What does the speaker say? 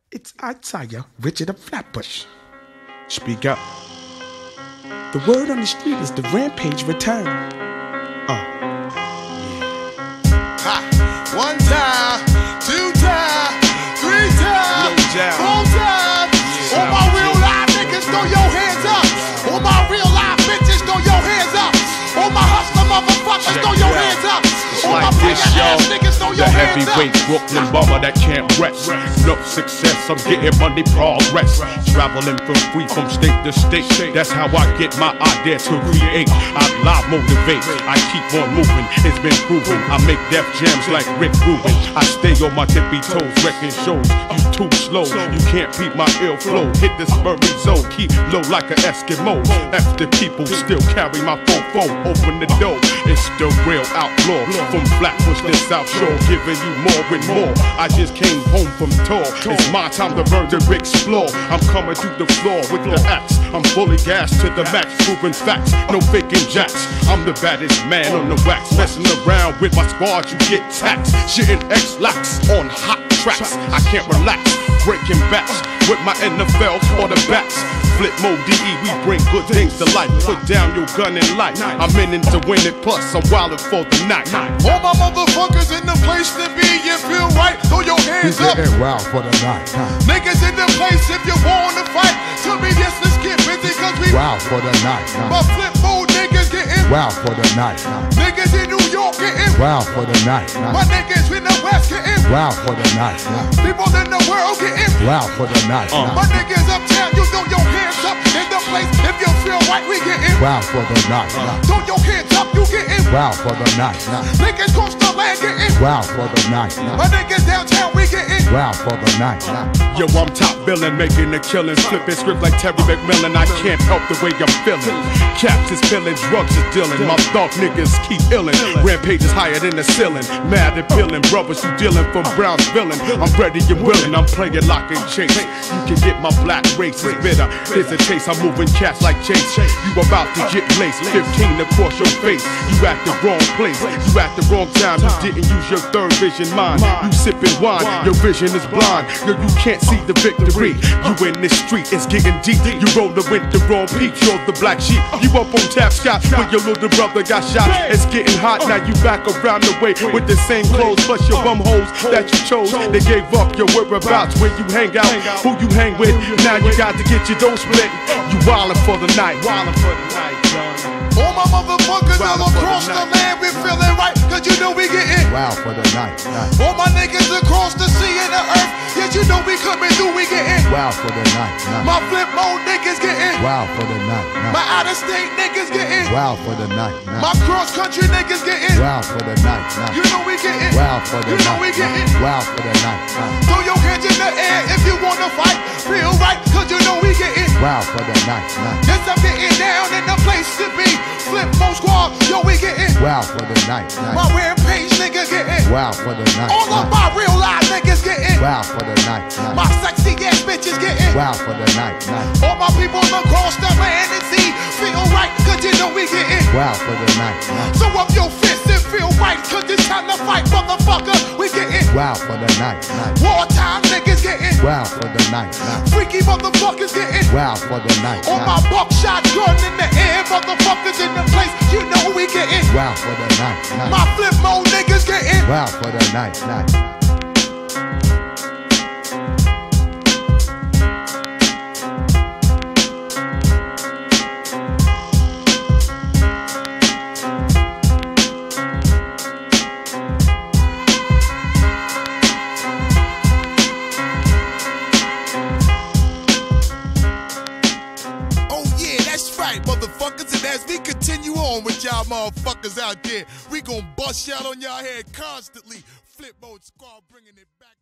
It's Isaiah Richard of Flatbush. Speak up. The word on the street is the Rampage return. Ha! One time, two time, three times, four times. All my real live niggas, throw your hands up. All my real live bitches, throw your hands up. All my hustler motherfuckers, throw your hands up. All my ass niggas, throw your hands up. The heavyweight Brooklyn bomber that can't rest. No success, I'm getting money progress. Traveling from free from state to state. That's how I get my idea to create. I live motivate, I keep on moving. It's been proven. I make death jams like Rick Rubin. I stay on my tippy toes, wrecking shows. You too slow, you can't beat my ill flow. Hit this Murray zone, keep low like an Eskimo. After people still carry my phone. Open the door, it's the real outlaw. From Flatbush to South Shore, giving you more and more. I just came home from tour. It's my time to burn to explore. I'm coming through the floor with the axe. I'm fully gassed to the max, proving facts, no faking jacks. I'm the baddest man on the wax. Messing around with my squad, you get taxed. Shitting X-Lax on hot tracks. I can't relax, breaking backs with my NFL quarterbacks. Flip mode DE, we bring good things to life. Put down your gun and light. I'm in it to win it, plus I'm wildin' for the night. All my motherfuckers in the place to be. You feel right? Throw your hands up. Wild for the night. Niggas in the place if you wanna fight. Tell me yes, let's get busy cause we Wild for the night. My flip mode niggas getting Wild for the night. Niggas in New York getting Wild for the night. My niggas in the West getting Wild for the night. People in the world getting Wild for the night. My niggas uptown, you throw your hands up in the place. If you feel right, we getting Wild for the night. Throw your hands up, you getting Wild for the night. Niggas cross the land getting Wild for the night. My niggas downtown, we getting Wild for the night. Yo, I'm top villain, making the killings, flipping script like Terry McMillan. I can't help the way I'm feeling. Caps is filling, drugs is dealing. My thought niggas keep illin'. Rampage is higher than the ceiling. Mad and feeling, brothers you dealing from Brown's villain. I'm ready and willing, I'm playing lock and chase. You can get my black race is bitter. There's a chase, I'm moving cats like Chase. You about to get laced, 15 across your face. You at the wrong place, you at the wrong time. You didn't use your third vision mind. You sipping wine, your vision is blind. Yo, you can't see the victory. You in this street, it's getting deep. You rollin' with the wrong peak, you're the black sheep. You up on tap scotch when your little brother got shot. It's getting hot, now you back around the way with the same clothes, plus your bum hoes that you chose. They gave up your whereabouts where you hang out, who you hang with. Now you got to get your dough split. You wildin' for the night, wildin' for the night, all my motherfuckers all across the land, we feeling right, cause you know we getting Wild for the night. All my niggas across the sea and the earth, yes you know we coming through, we getting Wild for the night. My flip mode niggas getting Wild for the night. My out of state niggas getting Wild for the night. My cross country niggas getting Wild for the night. You know we getting Wild for the You know we night. getting Wild for the night. Throw your hands in the air if you wanna fight. Feel right, cause you know we getting Wild for the night. Yes, I'm getting down in the place to be. Flip mode squad, yo we getting Wild for the night. My Rampage nigga getting Wild for the night. All of my real live niggas getting Wild for the night. My sexy ass bitches getting Wild for the night. All my people across the land and sea feel right, cause you know we getting Wild for the night. So up your fists and feel right, cause it's time to fight, motherfucker. We getting Wild for the night. wartime niggas getting Wild for the night. freaky motherfuckers getting Wild for the night. all my buckshot gun in the air, motherfuckers in the place, you know we getting Wild for the night. my flip mode niggas getting Wild for the night. motherfuckers, and as we continue on with y'all motherfuckers out there, we gon' bust y'all on y'all head constantly. Flip mode squad bringing it back.